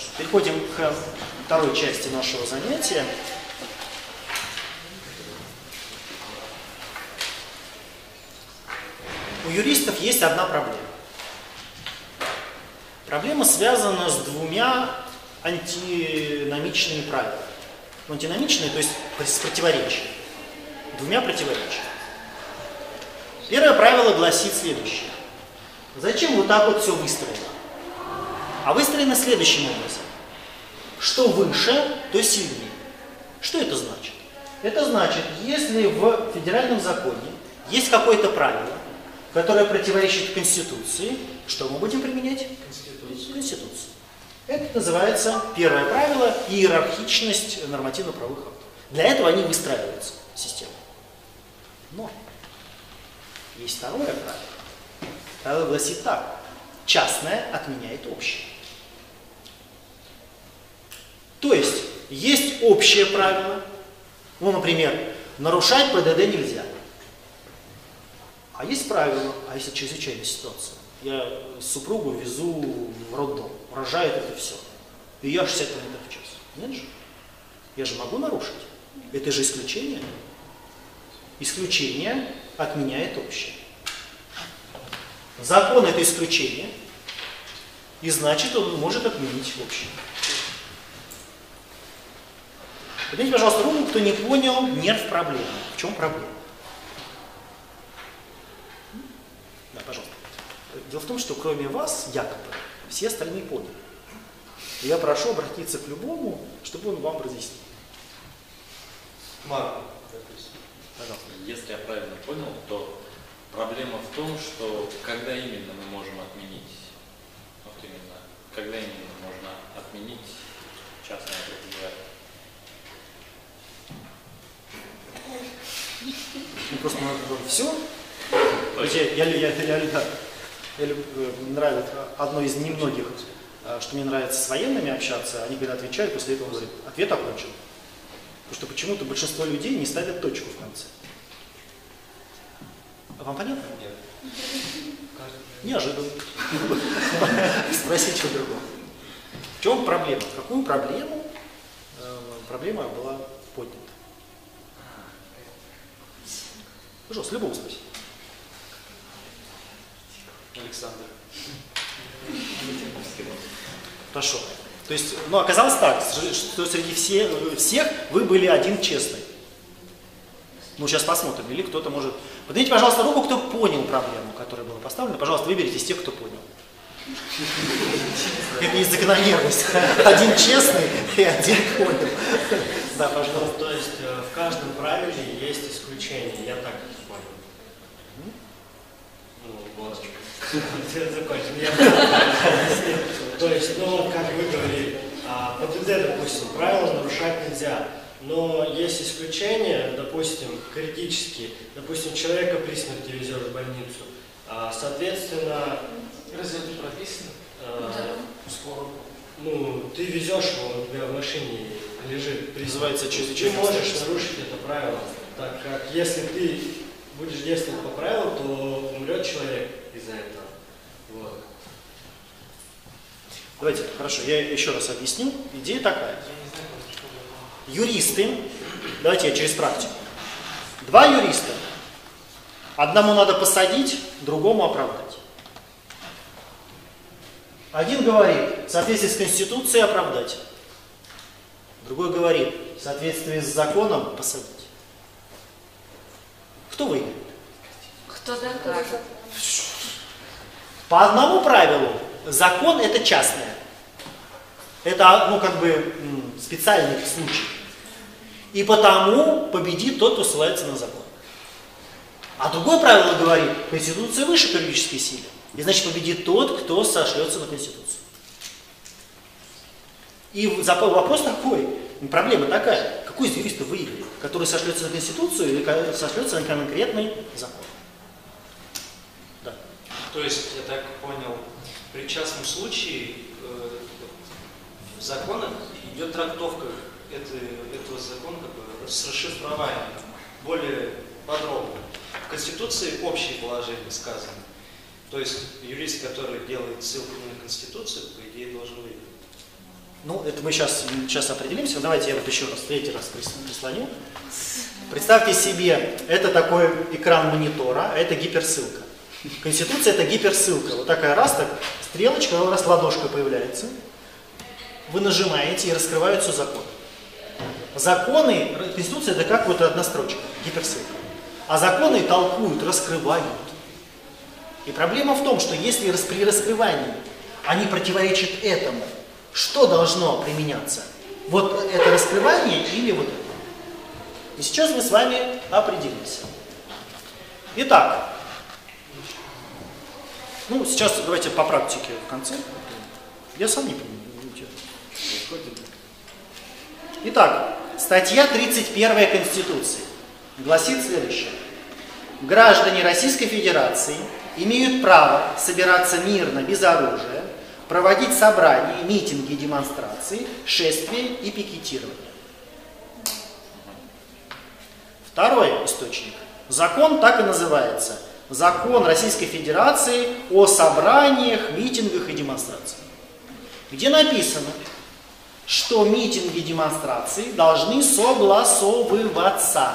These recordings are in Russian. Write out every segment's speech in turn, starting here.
Переходим к второй части нашего занятия. У юристов есть одна проблема. Проблема связана с двумя антиномичными правилами. Антиномичные, то есть с противоречием. Двумя противоречиями. Первое правило гласит следующее. Зачем вот так вот все выстроено? А выстроено следующим образом. Что выше, то сильнее. Что это значит? Это значит, если в федеральном законе есть какое-то правило, которое противоречит Конституции, что мы будем применять? Конституцию. Это называется первое правило – иерархичность нормативно-правовых актов. Для этого они выстраиваются, система. Но есть второе правило. Правило гласит так. Частное отменяет общее. То есть общее правило. Ну, например, нарушать ПДД нельзя. А есть правило, а если чрезвычайная ситуация? Я супругу везу в роддом, рожает это все. И я 60 км в час. Нет же? Я же могу нарушить. Это же исключение. Исключение отменяет общее. Закон это исключение, и значит он может отменить общее. Поднимите, пожалуйста, руку, кто не понял нерв проблемы. В чем проблема? Да, пожалуйста. Дело в том, что кроме вас, якобы, все остальные поняли. И я прошу обратиться к любому, чтобы он вам разъяснил. Марк, пожалуйста. Если я правильно понял, то проблема в том, что когда именно мы можем отменить, вот именно, когда именно можно отменить частное предприятие? Ну, просто все. Мне нравится одно из немногих, что мне нравится с военными общаться, они когда отвечают, после этого говорят, ответ окончен. Потому что почему-то большинство людей не ставят точку в конце. Вам понятно? Нет. Неожиданно. Спросите что другое. В чем проблема? Какую проблему? Проблема была поднята. Пожалуйста, любого спросите. Александр. Хорошо. То есть, оказалось так, что среди всех вы были один честный. Ну, сейчас посмотрим, или кто-то может... Поднимите, пожалуйста, руку, кто понял проблему, которая была поставлена. Пожалуйста, выберите из тех, кто понял. Это не закономерность. Один честный и один понял. Да, пожалуйста. То есть в каждом правиле есть исключение. Я так понял. Ну, вот. Закончим. То есть, как вы говорили, ПДД, допустим, правила нарушать нельзя. Но есть исключения, допустим, критические. Допустим, человека при смерти везешь в больницу. Соответственно... Разве это прописано? Скоро. Ты везешь его, у тебя в машине лежит. Называется Ты чрезвычайно. можешь нарушить это правило. Так как если ты будешь действовать по правилам, то умрет человек из-за этого. Вот. Давайте, хорошо, я еще раз объясню. Идея такая. Юристы, давайте я через практику. Два юриста. Одному надо посадить, другому оправдать. Один говорит, в соответствии с Конституцией оправдать. Другой говорит, в соответствии с законом посадить. Кто выиграет? Кто докажет? По одному правилу, закон это частное. Это, специальный случай. И потому победит тот, кто ссылается на закон. А другое правило говорит, Конституция выше по юридической силе. И значит победит тот, кто сошлется на Конституцию. И вопрос такой, проблема такая, какой из юристов выиграет? Который сошлется на Конституцию или сошлется на конкретный закон? Да. То есть, я так понял, при частном случае в законах идет трактовка этого закона с расшифрованием более подробно. В Конституции общие положения сказаны. То есть юрист, который делает ссылку на Конституцию, по идее, должен выиграть. Ну, это мы сейчас определимся. Давайте я вот еще раз, третий раз прислоню. Представьте себе, это такой экран монитора, а это гиперссылка. Конституция — это гиперссылка. Вот такая раз, так, стрелочка, у вас ладошка появляется. Вы нажимаете, и раскрываются законы. Законы, Конституция — это как вот одна строчка, гиперссылка. А законы толкуют, раскрывают. И проблема в том, что если при раскрывании они противоречат этому, что должно применяться? Вот это раскрывание или вот это? И сейчас мы с вами определимся. Итак, ну сейчас давайте по практике в конце. Я сам не понимаю. Итак, статья 31 Конституции гласит следующее. Граждане Российской Федерации имеют право собираться мирно, без оружия, проводить собрания, митинги, демонстрации, шествия и пикетирование. Второй источник. Закон так и называется. Закон Российской Федерации о собраниях, митингах и демонстрациях. Где написано, что митинги и демонстрации должны согласовываться.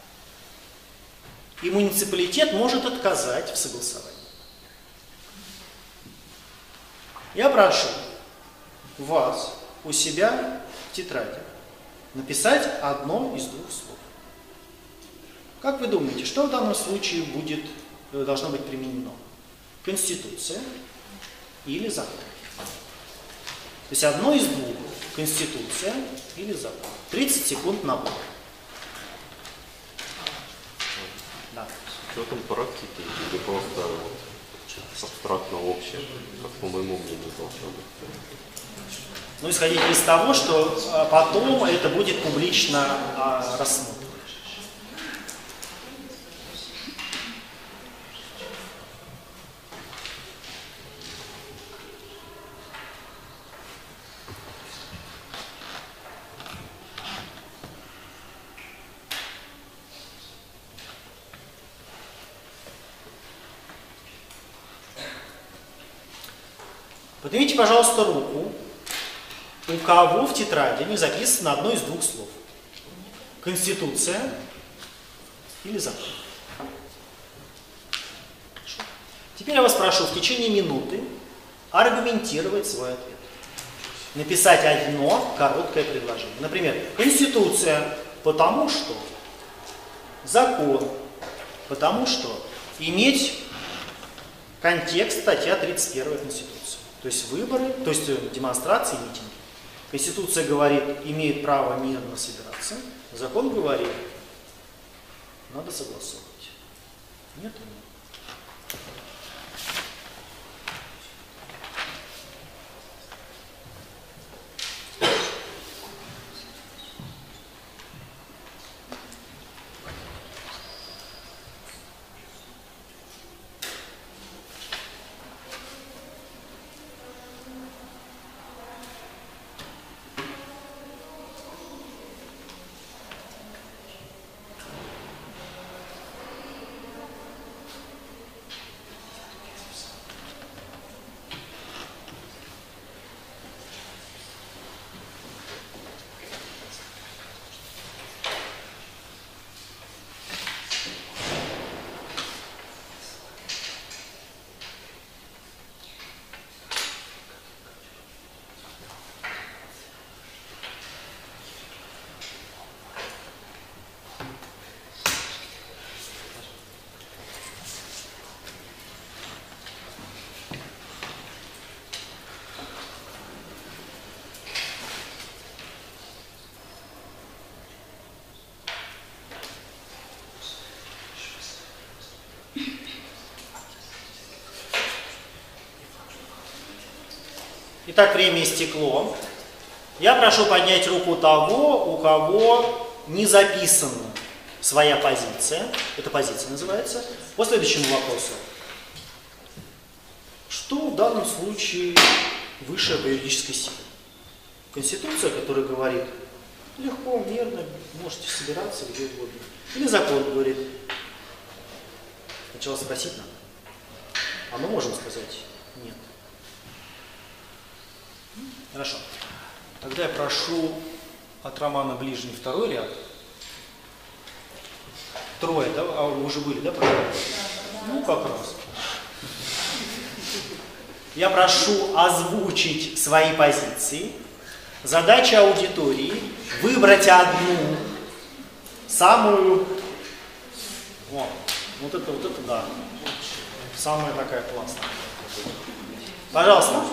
И муниципалитет может отказать в согласовании. Я прошу вас у себя в тетради написать одно из двух слов. Как вы думаете, что в данном случае должно быть применено? Конституция или закон? То есть одно из двух. Конституция или закон. 30 секунд на выбор. Да. С учетом практики или просто абстрактно общее, как по моему мнению должно быть? Ну, исходить из того, что потом это будет публично рассмотрено. Поднимите, пожалуйста, руку, у кого в тетради не записано одно из двух слов. Конституция или закон. Теперь я вас прошу в течение минуты аргументировать свой ответ. Написать одно короткое предложение. Например, Конституция, потому что. Закон, потому что. Иметь контекст статья 31 Конституции. То есть выборы, то есть демонстрации, митинги. Конституция говорит, имеет право мирно собираться. Закон говорит, надо согласовывать. Нет? Итак, время истекло. Я прошу поднять руку того, у кого не записана своя позиция. Это позиция называется. По следующему вопросу. Что в данном случае выше по юридической силе? Конституция, которая говорит, легко, мирно, можете собираться где угодно. Или закон говорит, сначала спросить надо. А мы можем сказать нет. Хорошо. Тогда я прошу от Романа Ближний второй ряд. Трое, да? А вы уже были, да? Ну, как раз. Я прошу озвучить свои позиции. Задача аудитории – выбрать одну, самую, вот это да, самая такая классная. Пожалуйста.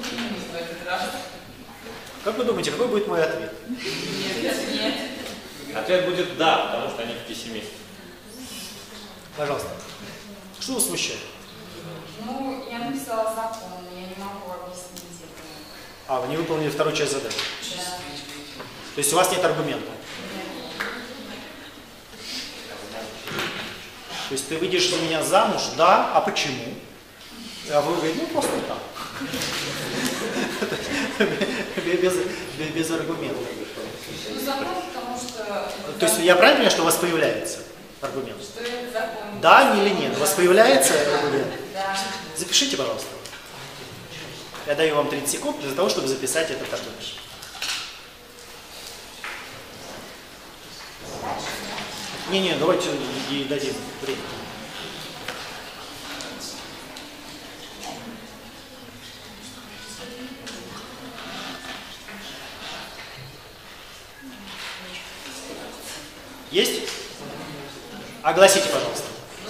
Как вы думаете, какой будет мой ответ? Нет. Ответ будет да, потому что они пессимисты. Пожалуйста. Что вас смущает? Ну, я написала закон, но я не могу объяснить это. А, вы не выполнили вторую часть задачи. Да. То есть у вас нет аргумента. То есть ты выйдешь за меня замуж, да, а почему? А вы говорите, ну просто так. Без аргументов. Ну, закон, потому что... То есть я правильно понимаю, что у вас появляется аргумент? Что это закон? Да или нет? У вас появляется аргумент? Да. Запишите, пожалуйста. Я даю вам 30 секунд для того, чтобы записать этот аргумент. Не, давайте ей дадим время. Есть? Огласите, пожалуйста.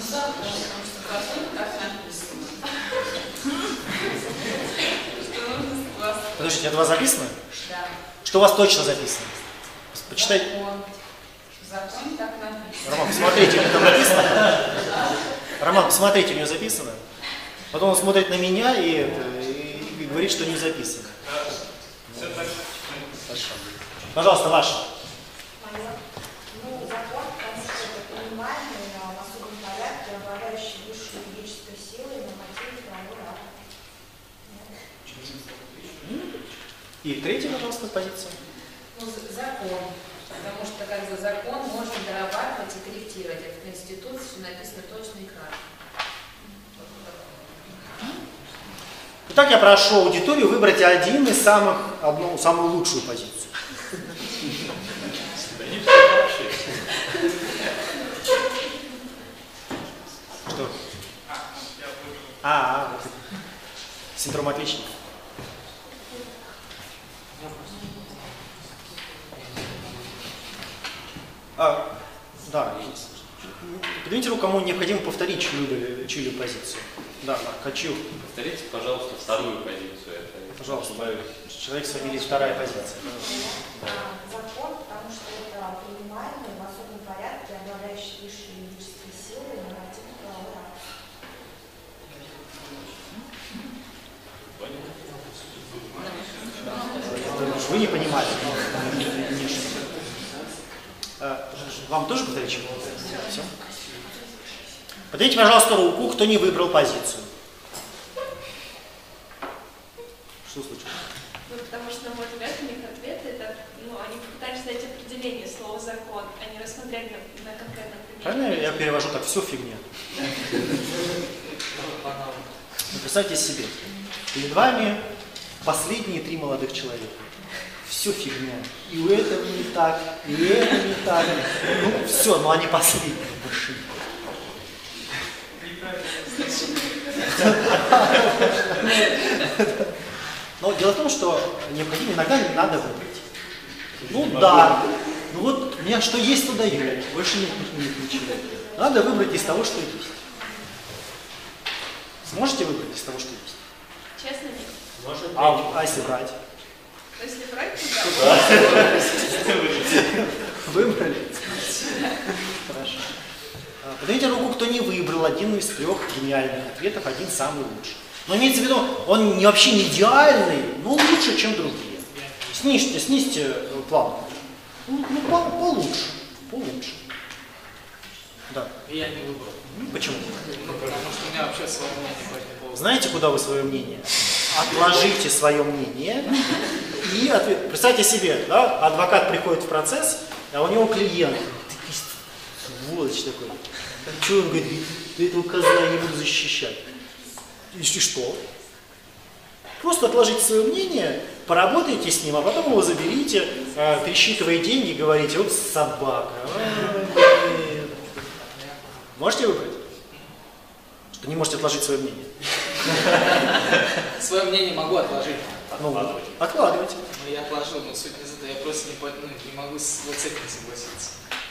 Подождите, это у вас записано? Да. Что у вас точно записано? Почитайте. В законе так написано. Роман, посмотрите, у нее там написано. Роман, посмотрите, у нее записано. Потом он смотрит на меня и говорит, что не записано. Хорошо. Пожалуйста, ваше. Ну, закон, потому что это понимание в особом порядке, обладающий высшей юридической силой на мотиве правовой акт. И третья, пожалуйста, позиция. Ну, закон. Потому что как за закон можно дорабатывать и корректировать. А в Конституции написано точно и кратко. Итак, я прошу аудиторию выбрать одну самую лучшую позицию. Что? Синдром отличника. Да. Поднимите руку, кому необходимо повторить чью-либо позицию. Да, хочу. Повторите, пожалуйста, вторую позицию. Пожалуйста, человек с фамилией вторая позиция. Закон, потому что это принимаемый в особом порядке, обладающий высшей юридической силой на мотиве правовой акт. Вы не понимали. Вам тоже повторить чего? Все? Поднимите, пожалуйста, руку, кто не выбрал позицию. Что случилось? Ну, потому что, на мой взгляд, у них ответы, это, они пытались найти определение слова «закон», а не рассмотреть на конкретном примере. Правильно я перевожу так, все фигня. Представьте себе, перед вами последние 3 молодых человека. Все фигня. И у этого не так, и это не так. Ну, все, но они последние больше. Но дело в том, что необходимо иногда не надо выбрать. Ну да, ну вот у меня что есть, то даю. Больше нет ничего. Надо выбрать из того, что есть. Сможете выбрать из того, что есть? Честно, нет. А если брать? Если брать, то да. Выбрали? Хорошо. Поднимите руку, кто не выбрал один из 3 гениальных ответов, один самый лучший. Но имеется в виду, он вообще не идеальный, но лучше, чем другие. Снизьте планку. Ну, получше. Да. Я не выбрал. Почему? Потому что у меня вообще свое мнение по этому поводу. Знаете, куда вы свое мнение? Отложите свое мнение и ответ. Представьте себе, да, адвокат приходит в процесс, а у него клиент. Сволочь такой. Что он говорит? Ты этого козла не буду защищать. И что? Просто отложите свое мнение, поработайте с ним, а потом его заберите, пересчитывая деньги, говорите, вот собака. Можете выбрать? Что не можете отложить свое мнение? Свое мнение могу отложить. Откладывайте. Ну, я отложил, но суть не за то. Я просто не могу вот с этим согласиться.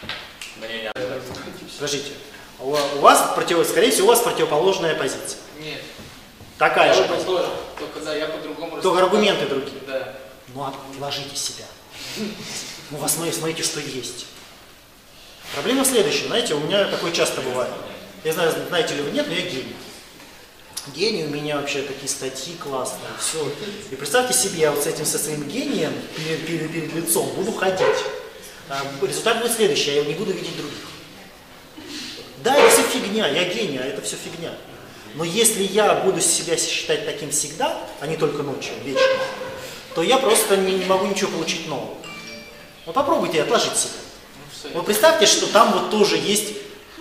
Скажите, у вас, скорее всего, у вас противоположная позиция. Нет. Такая же позиция. позиция. Только да, я по-другому Только аргументы другие. Да. Ну, отложите себя. Ну, вы смотрите, что есть. Проблема в следующем. Знаете, у меня такое часто бывает. Я знаю, знаете ли вы, нет, но я гений. Гений, у меня вообще такие статьи классные, все. И представьте себе, я вот с этим, со своим гением перед лицом буду ходить. Результат будет следующий, я не буду видеть других. Да, это все фигня, я гений, а это все фигня. Но если я буду себя считать таким всегда, а не только ночью, вечно, то я просто не могу ничего получить нового. Ну попробуйте отложить себя. Вот представьте, что там вот тоже есть,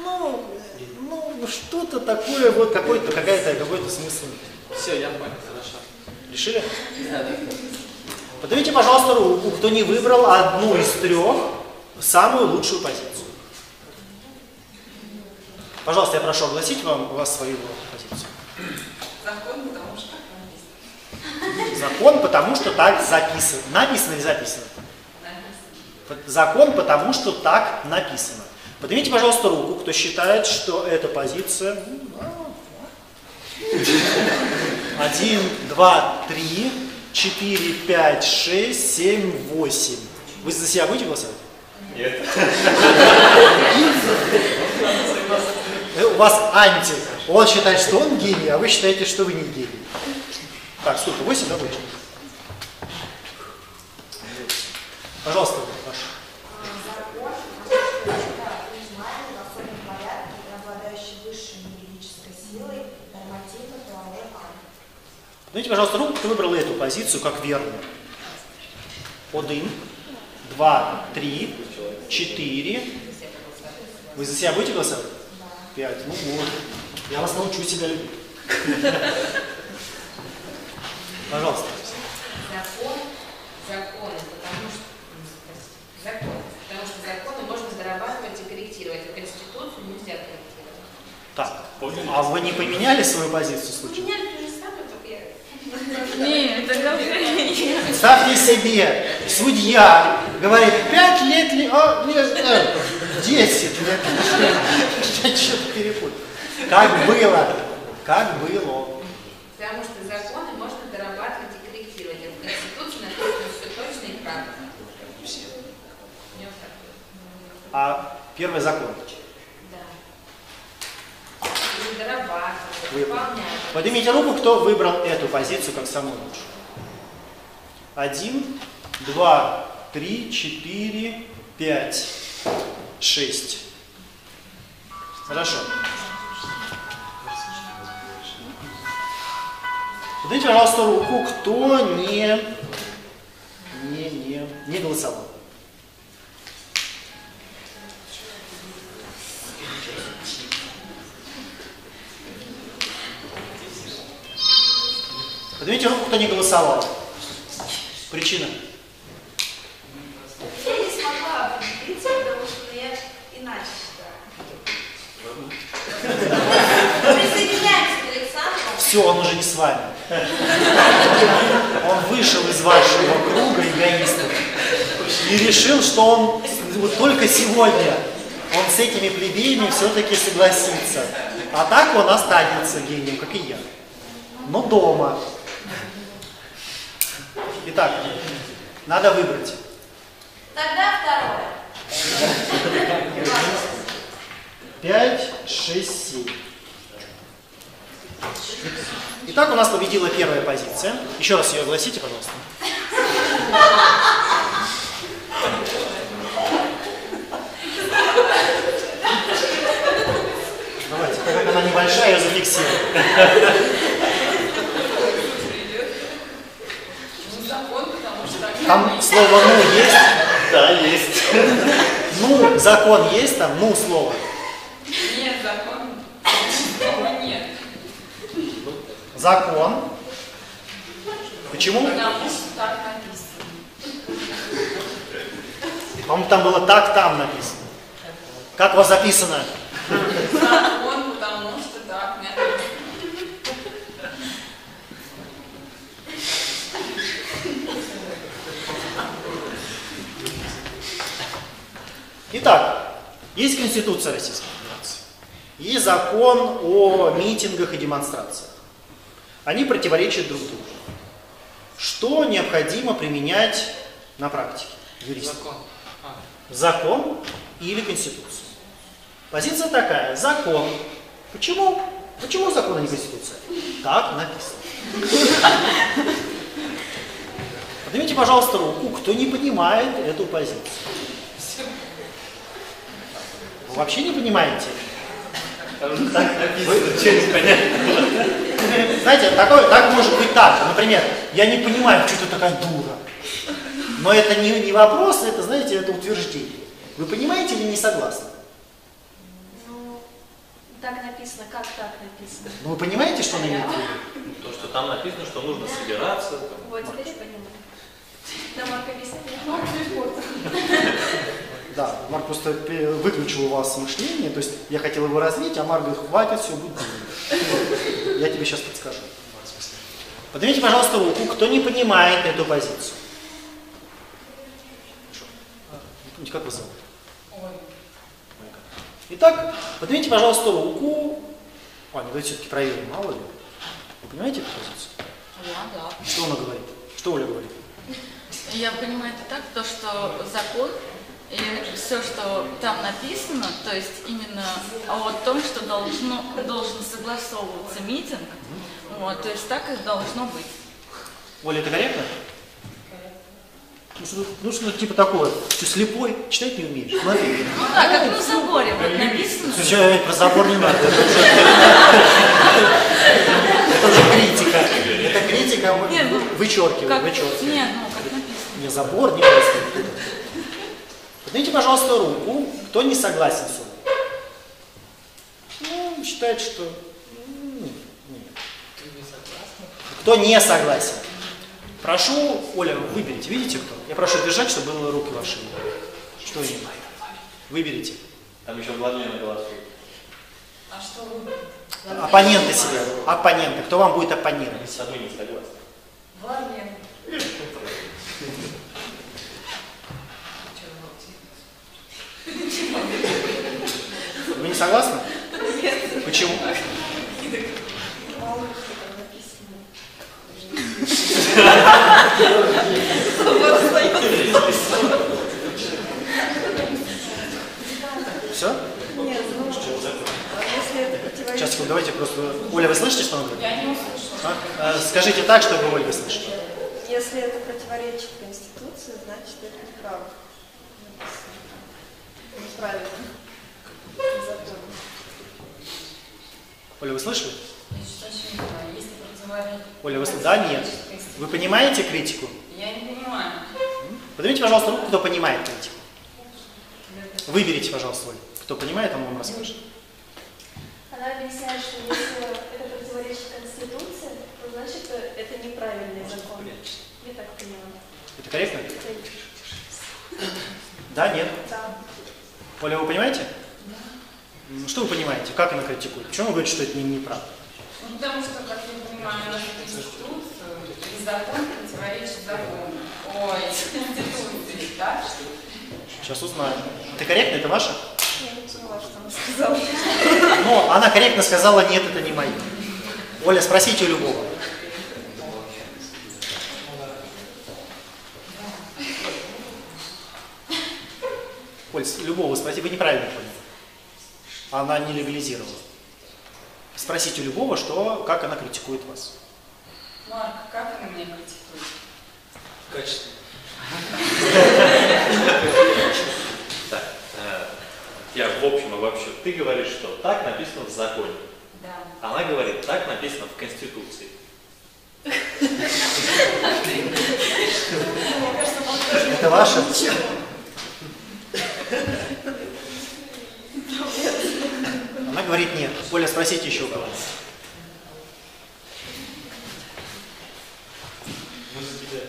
что-то такое, вот какой-то смысл. Все, я понял, хорошо. Решили? Да. Поднимите, пожалуйста, руку, кто не выбрал одну из трех, самую лучшую позицию. Пожалуйста, я прошу огласить вас свою позицию. Закон, потому что так написано. Закон, потому что так записано. Написано или записано? Закон, потому что так написано. Поднимите, пожалуйста, руку, кто считает, что эта позиция... 1, 2, 3, 4, 5, 6, 7, 8. Вы за себя будете голосовать? Нет. У вас анти. Он считает, что он гений, а вы считаете, что вы не гений. Так, сколько? 8, да, будет? Пожалуйста, ваш. Закон, принимаемый в особом порядке, обладающий высшей юридической силой, нормативно-правовой акт. Поднимите, пожалуйста, руку, кто выбрал эту позицию как верную. 1, 2, 3, 4. Вы за себя будете голосовать? 5. Ну вот. Я вас научу себя любить. Пожалуйста. Законы можно зарабатывать и корректировать, а Конституцию нельзя корректировать. Так, а вы не поменяли свою позицию случайно? Меня то же самое, только я... Нет, это уже... Представьте себе, судья говорит, 5 лет, 10 лет. Я что-то перепутал. Как было? Как было? Потому что законы можно дорабатывать и корректировать. А в Конституции написано все точно и правильно. А первый закон? Да. Или дорабатывать, выполнять. Поднимите руку, кто выбрал эту позицию как самую лучшую. 1, 2, 3, 4, 5, 6. Хорошо. Поднимите, пожалуйста, руку, кто не голосовал. Поднимите руку, кто не голосовал. Причина? Я не смогла определиться, потому что я иначе считаю. Присоединяемся к Александру. Все, он уже не с вами. Он вышел из вашего круга эгоистов и решил, что он вот только сегодня он с этими плебеями все-таки согласится. А так он останется гением, как и я. Но дома. Итак, надо выбрать. Тогда второе. 5, 6, 7. Итак, у нас победила первая позиция. Еще раз ее огласите, пожалуйста. Давайте, так как она небольшая, я зафиксирую. Там слово «ну» есть? Да, есть. Ну, закон есть там? Ну, слово. Нет, закон. Нет. Закон. Почему? Потому что так написано. По-моему, там было так, там написано. Как у вас записано? Закон, потому что так написано. Итак, есть Конституция Российской Федерации, есть закон о митингах и демонстрациях. Они противоречат друг другу. Что необходимо применять на практике юристам? Закон. Закон или Конституцию? Позиция такая: закон. Почему? Почему закон, а не Конституция? Так написано. Поднимите, пожалуйста, руку, кто не понимает эту позицию. Вы вообще не понимаете? Так написано, что непонятно. Знаете, так может быть так. Например, я не понимаю, что ты такая дура. Но это не вопрос, это, знаете, это утверждение. Вы понимаете или не согласны? Ну, так написано, как так написано? Ну, вы понимаете, что она имеет в виду? То, что там написано, что нужно собираться. Вот, теперь я понимаю. Да, Марк, объясни. Да, Марк просто выключил у вас мышление, то есть я хотел его развить, а Марк говорит, хватит, все, будет думать. Я тебе сейчас подскажу. Поднимите, пожалуйста, руку, кто не понимает эту позицию. Не помните, как вас зовут? Итак, поднимите, пожалуйста, руку. Аня, давайте все-таки проверим, мало ли. Вы понимаете эту позицию? Да. Что она говорит? Что Оля говорит? Я понимаю это так, то, что закон и все, что там написано, то есть именно о том, что должен согласовываться митинг, вот, то есть так и должно быть. Оля, это корректно? Ну что типа такое, что слепой, читать не умеешь. Смотри. Ну да, как на заборе вот написано. Все, про забор не надо. Это уже критика. Это критика вычеркивает. Нет, ну как написано. Не забор, не происходит. Поднимите, пожалуйста, руку, кто не согласен с Олей. Ну, считает, что... Нет. Кто не согласен? Прошу, Оля, выберите. Видите кто? Я прошу держать, чтобы было руки ваши. Что именно? Выберите. Там еще Владимир голосует. А что вы? Оппоненты себе. Оппоненты. Кто вам будет оппонировать? С тобой не согласен. Владимир. Вы не согласны? Нет. Почему? Все? Нет, ну, если это противоречит... Сейчас, давайте просто... Оля, вы слышите, что он говорит? Я не услышала. Скажите так, чтобы Ольга слышала. Если это противоречит Конституции, значит, это неправда. Неправильно. Закон. Оля, вы слышали? Я считаю, что не понимаю. Если противоречит... Оля, вы слышите? Да, нет. Вы понимаете критику? Я не понимаю. Поднимите, пожалуйста, руку, кто понимает критику. Выберите, пожалуйста, Оля. Кто понимает, он вам расскажет. Она объясняет, что если это противоречит Конституции, то значит это неправильный закон. Я так поняла. Это корректно? Да, нет? Да. Оля, вы понимаете? Да. Что вы понимаете? Как она критикует? Почему вы говорите, что это неправда? Ну, потому что, как я понимаю, нашу Конституцию и закон противоречит закону. Ой, Конституции, да? Сейчас узнаем. Это корректно? Это ваше? Я не поняла, что она сказала. Ну, она корректно сказала, нет, это не мое. Оля, спросите у любого. Оль, любого спросите, вы неправильно поняли. Она не легализировала. Спросите у любого, как она критикует вас. Марк, как она меня критикует? Качественно. Так, я в общем и вообще. Ты говоришь, что так написано в законе. Да. Она говорит, так написано в Конституции. Это ваше? Она говорит нет. Оля, спросите еще у кого.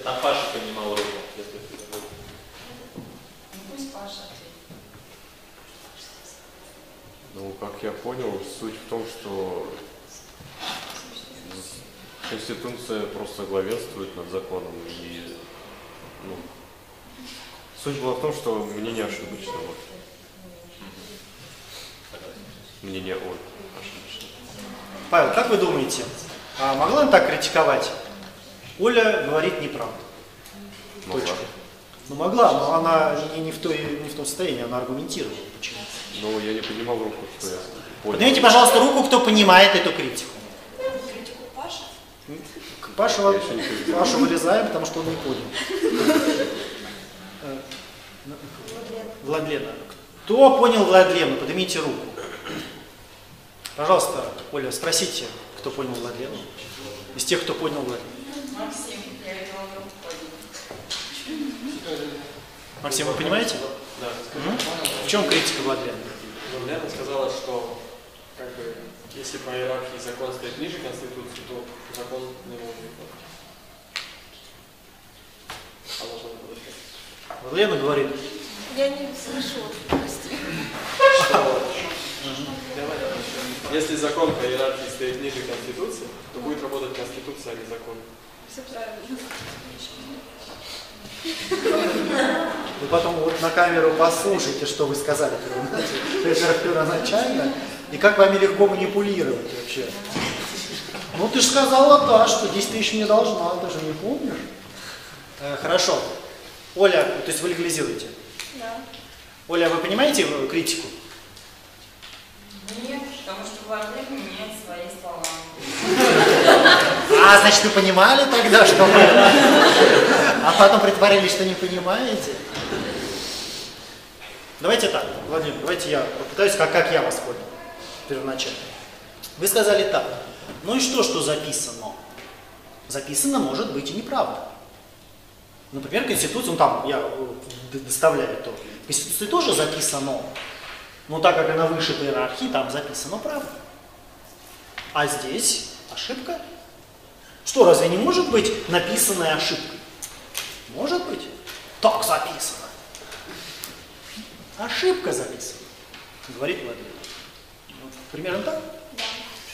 А Паша поднимал руку. Пусть Паша ответит. Ну, как я понял, суть в том, что Конституция просто главенствует над законом. И ну, суть была в том, что мнение ошибочно. Вот. Мнение он ошибочно. Павел, как вы думаете, а могла она так критиковать? Оля говорит неправду. Могла. Точка. Ну могла, но она не в том состоянии, она аргументировала. Почему? Ну, я не поднимал руку, что я понял. Поднимите, пожалуйста, руку, кто понимает эту критику. Критику Паша? Пашу вырезаем, потому что он не понял. Владлена. Кто понял Владлену? Поднимите руку. Пожалуйста, Оля, спросите, кто понял Владлену. Из тех, кто понял Владлену. Максим, я видела руку поднятую. Максим, вы понимаете? Да. В чем критика Владлены? Владлена сказала, что как бы, если по иерархии закон стоит ниже Конституции, то закон не может быть. А можно было Владлена говорит. Я не слышу, прости. Если закон по иерархии стоит ниже Конституции, то будет работать Конституция, а не закон. Все правильно. Вы потом вот на камеру послушайте, что вы сказали первоначально, и как вами легко манипулировать вообще. Ну ты же сказала, да, что 10 тысяч мне должна, ты же не помнишь? Хорошо. Оля, то есть вы легализируете? Да. Оля, вы понимаете критику? Нет, потому что Владлен меняет свои слова. А, значит, вы понимали тогда, что вы... А потом притворились, что не понимаете? Давайте так, Владимир, давайте я попытаюсь, как я вас понял первоначально. Вы сказали так. Ну и что записано? Записано может быть и неправда. Например, Конституция, ну там я доставляю то. В Конституции тоже записано, но так как она выше по иерархии, там записано правда. А здесь ошибка. Что, разве не может быть написанная ошибкой? Может быть. Так записано. Ошибка записана, говорит Владимир. Вот, примерно так? Да.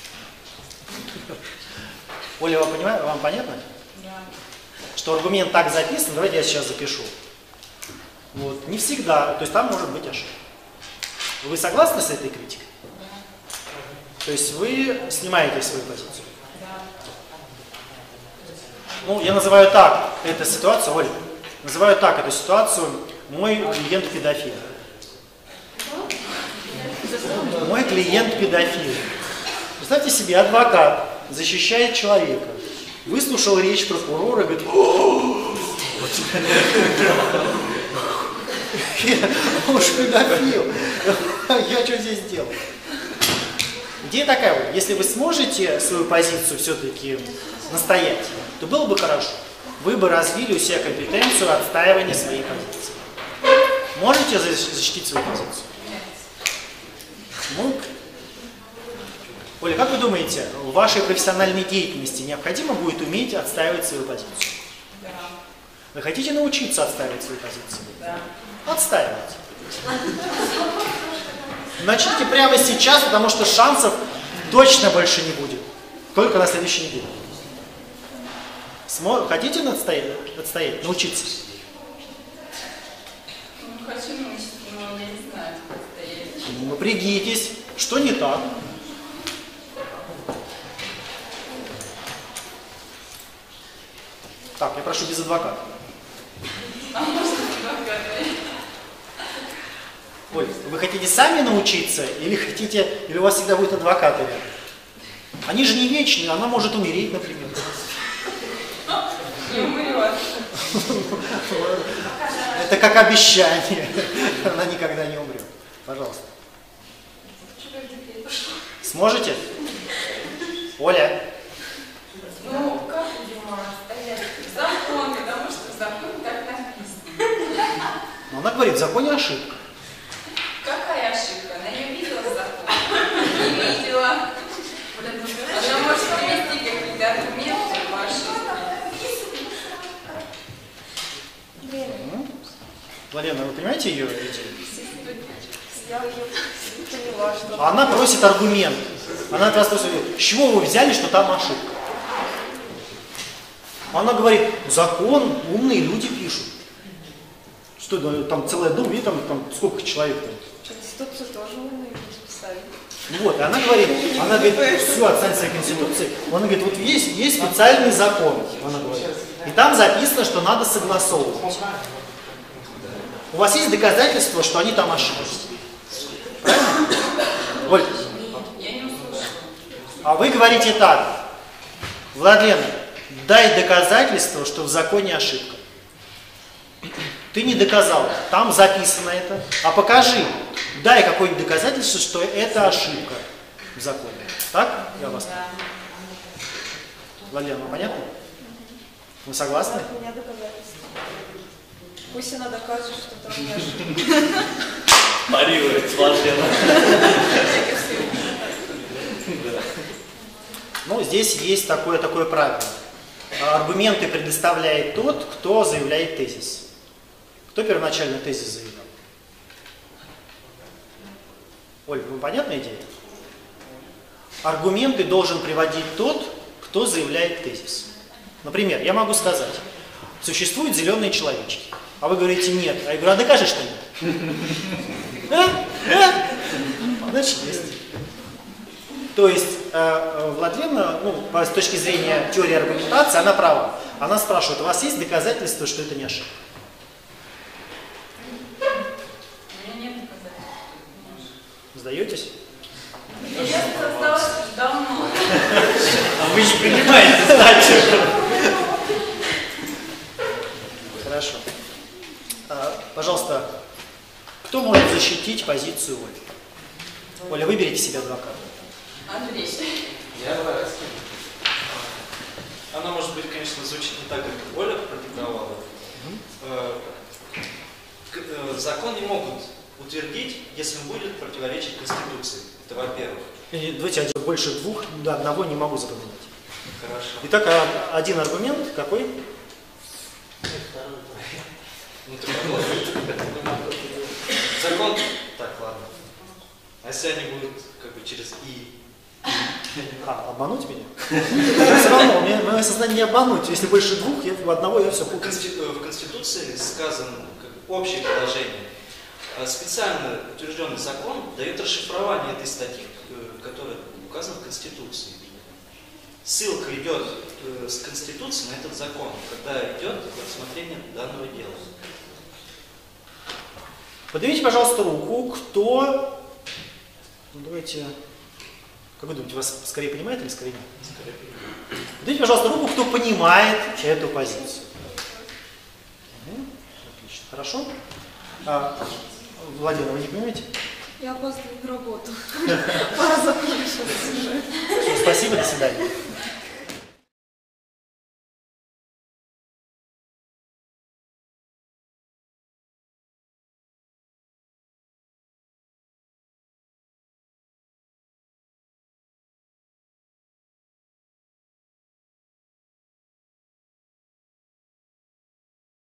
Оля, вам понятно? Да. Что аргумент так записан, давайте я сейчас запишу. Вот, не всегда, то есть там может быть ошибка. Вы согласны с этой критикой? Да. То есть вы снимаете свою позицию? Да. Ну, я называю так эту ситуацию, Оля, называю так эту ситуацию мой клиент педофил. Мой клиент педофил. Представьте себе, адвокат защищает человека, выслушал речь прокурора и говорит, муж педофил, я что здесь делаю? Идея такая вот, если вы сможете свою позицию все-таки настоять, то было бы хорошо. Вы бы развили у себя компетенцию отстаивания своей позиции. Можете защитить свою позицию? Ну, Оля, как вы думаете, в вашей профессиональной деятельности необходимо будет уметь отстаивать свою позицию? Да. Вы хотите научиться отстаивать свою позицию? Да. Отстаивать. Начните прямо сейчас, потому что шансов точно больше не будет. Только на следующей неделе. Хотите отстоять? Научиться? Ну, хочу научиться, но я не знаю, как отстоять. Напрягитесь. Что не так? Так, я прошу без адвоката. А может, адвоката? Оль, вы хотите сами научиться или у вас всегда будет адвокат рядом? Они же не вечные, она может умереть, например. Не умрет. Это как обещание. Она никогда не умрет. Пожалуйста. Сможете? Оля. Ну, как будем отстоять? Закон, потому что закон так написан. Но она говорит, в законе ошибка. Какая ошибка? Она не видела закон? Не видела. Она может привести какие-то аргументы по ошибке. Валерия, вы понимаете ее идею? Я ее поняла, что... Она просит аргумент. Она от вас просит, с чего вы взяли, что там ошибка? Она говорит, закон умные люди пишут. Что, там целая дума, видите, там сколько человек там? Конституцию тоже умные люди писали. Вот, и она говорит, все, отстаньте от Конституции. Она говорит, вот есть специальный закон, она говорит. И там записано, что надо согласовывать. У вас есть доказательства, что они там ошиблись? Правильно? Оль, Я не услышала. а вы говорите так, Владлена, дай доказательство, что в законе ошибка. Ты не доказал, там записано это, а покажи, дай какое-нибудь доказательство, что это ошибка в законе. Так? Я вас понял. Владлена, понятно? Вы согласны? У меня доказательства. Пусть она докажет, что там не ошибка. Парирует Владлена. Ну, здесь есть такое правило. Аргументы предоставляет тот, кто заявляет тезис. Кто первоначально тезис заявлял? Оль, вам понятна идея? Аргументы должен приводить тот, кто заявляет тезис. Например, я могу сказать, существуют зеленые человечки. А вы говорите нет. А я говорю, а докажи, что нет. Значит, есть. То есть Владлена, с точки зрения теории аргументации, она права. Она спрашивает, у вас есть доказательства, что это не ошибка? У меня нет доказательств. Сдаетесь? Я создалась давно. А вы не принимаете сдачу. Хорошо. Пожалуйста, кто может защитить позицию Оли? Оля, выберите себе адвоката. Андрей. Она, может быть, конечно, звучит не так, как Оля продиктовала. Закон не могут утвердить, если он будет противоречить Конституции. Это во-первых. Давайте больше двух, до одного не могу запоминать. Хорошо. Итак, один аргумент какой? Ну, ты продолжишь. Закон... Так, ладно. А если они будут как бы через «и»? Обмануть меня? Все равно, мое сознание не обмануть. Если больше двух, у одного я все путаю. В Конституции сказано общее положение. Специально утвержденный закон дает расшифрование этой статьи, которая указана в Конституции. Ссылка идет с Конституции на этот закон, когда идет рассмотрение данного дела. Поднимите, пожалуйста, руку, кто... Давайте... Как вы думаете, вас скорее понимает или скорее нет? Скорее понимает. Поднимите, пожалуйста, руку, кто понимает эту позицию. Отлично. Хорошо? Владимир, вы не понимаете? Я опаздываю на работу. Пора закончить уже. Спасибо, до свидания.